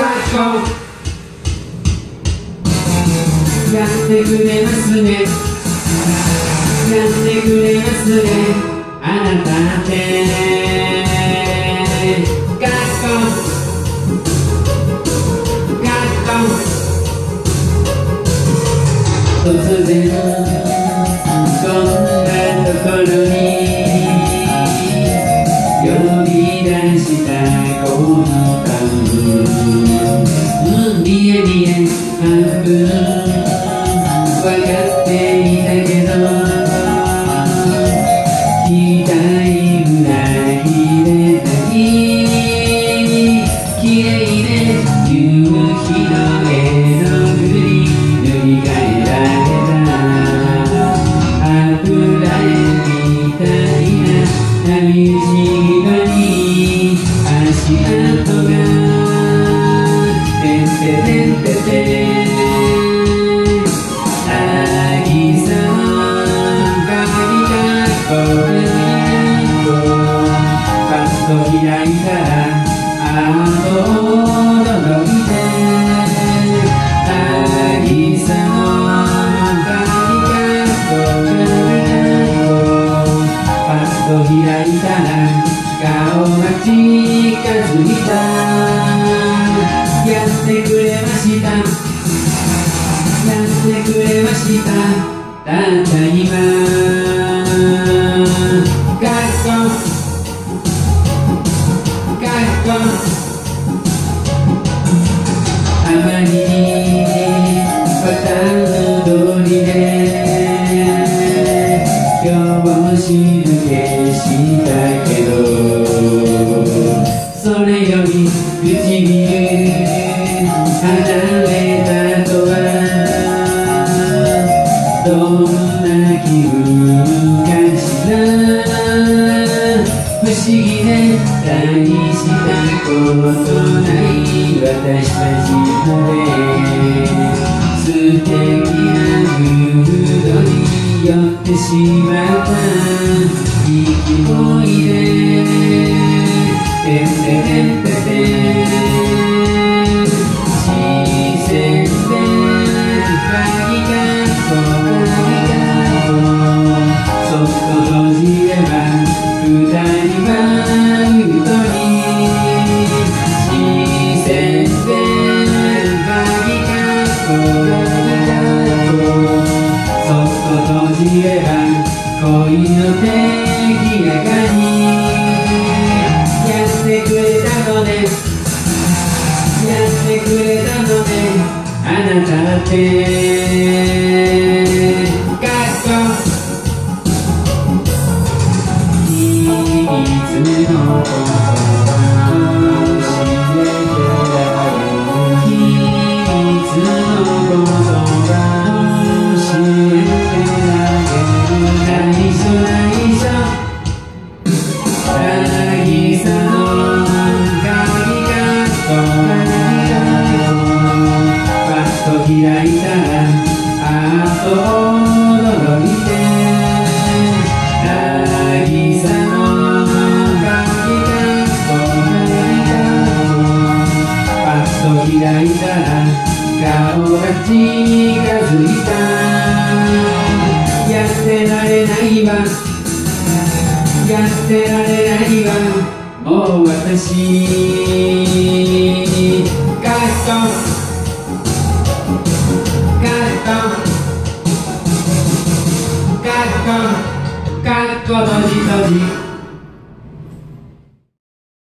やってくれますね、やってくれますね、あなたって学校突然こんなところに呼び出したこの顔、見え見え半分分かっていたけど、期待ぐらいでない綺麗ね、夕日の絵の具に塗り替えられた油絵みたいな波打ち際に足跡がてんててんてて開いたらあと驚いて、渚の髪がパッと開いたら顔が近づいた、やってくれました、やってくれました、たった今学校あまりにパターン通りで拍子抜けしたけど、それより唇離れたとはどんな気分かしら、不思議で大したことない私たちまで素敵なムードに酔ってしまった息もいでてんててんてて視線で光がそっと閉じれば二人はうとに視線で鍵がそっと閉じれば恋の手ぎやかにやってくれたのね、やってくれたのね、あなたっていつのことは教えてあげる、いつのことは教えてあげる、内緒内緒渚の鍵がパッと開いたらあと驚いて、渚の開いたら顔が近づいた、やってられないわ、やってられないわ、もう私学校閉じ閉じ